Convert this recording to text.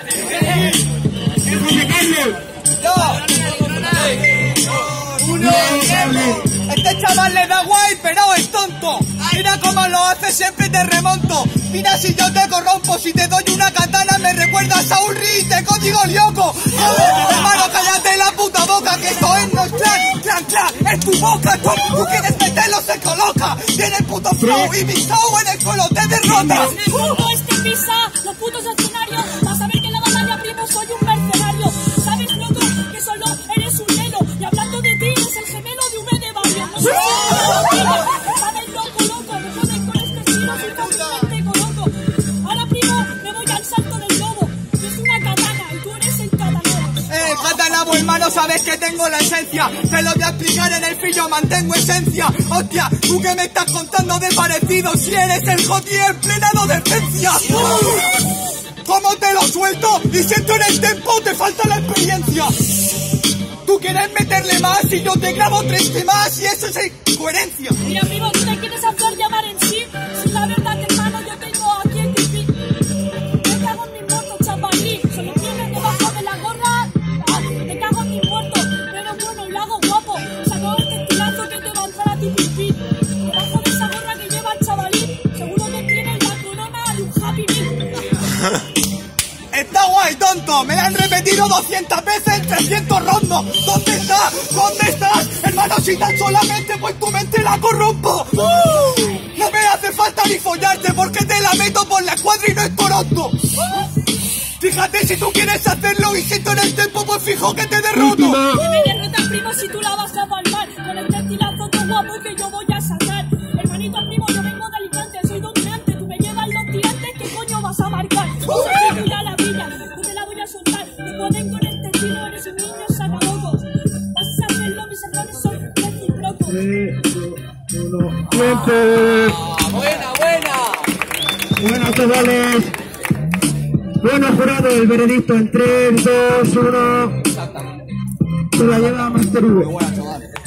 José Carlos. Uno, este chaval le da guay, pero es tonto. Mira cómo lo hace, siempre te remonto. Mira si yo te corrompo, si te doy una katana me recuerdas a un ri, te código lioco. Hermano, cállate la puta boca, que esto es no es clan, es tu boca. Tú quieres meterlo, se coloca. Tiene el puto flow y mi show en el suelo te derrota. Todo este pisa, los putos escenarios. Vas a ver que en la batalla, primo, soy un mercenario. ¿Sabes, loco, que solo eres un neno? Y hablando de ti, es el gemelo de V de Barrio. No sé si sabes, loco, me joden con este estilo, soy fácilmente coloco. Ahora, primo, me voy al salto del lobo. Yo soy una katana y tú eres el katanobo. Katanabo, hermano, sabes que tengo la esencia. Te lo voy a explicar en el fillo, mantengo esencia. Hostia, tú que me estás contando de parecido, si eres el Joti en plena adolescencia. ¿Cómo te lo suelto? Y siento en el tempo, te falta la experiencia. Tú quieres meterle más y yo te grabo 3 temas y eso es incoherencia. Mira, primo, tú te quieres hacer llamar en sí. Si la verdad que, hermano, yo tengo aquí el pipí. Me cago en mi muerto, chavalí. Solo tienes debajo de la gorra. Me cago en mi muerto, pero bueno, lo hago guapo. Saco este estilazo que te va a entrar a ti pipí. Debajo de esa gorra que lleva el chavalí, seguro que tienes la corona de un Happy Meal. Está guay, tonto, me la han repetido 200 veces en 300 rondos. ¿Dónde estás? ¿Dónde estás? Hermano, si tan solamente pues tu mente la corrompo. No me hace falta ni follarte porque te la meto por la escuadra y no es Toronto. Fíjate si tú quieres hacerlo y siento en el tempo pues fijo que te derroto. Que me derrotas, primo, si tú la vas a palmar. Con este estilazo tan guapo que yo voy a sacar. Hermanito, primo, yo vengo de Alicante, soy dominante. Tú me llevas los tirantes, ¿qué coño vas a marcar? Mira la villa, no te la voy a soltar. Me ponen con este estilo, eres un niño sacabocos. Vas a hacerlo, mis errores son recíprocos. 3, 2, 1, tiempo. Buena. Bueno, chavales. Bueno, jurado, el veredicto en 3, 2, 1. Se la lleva Master V.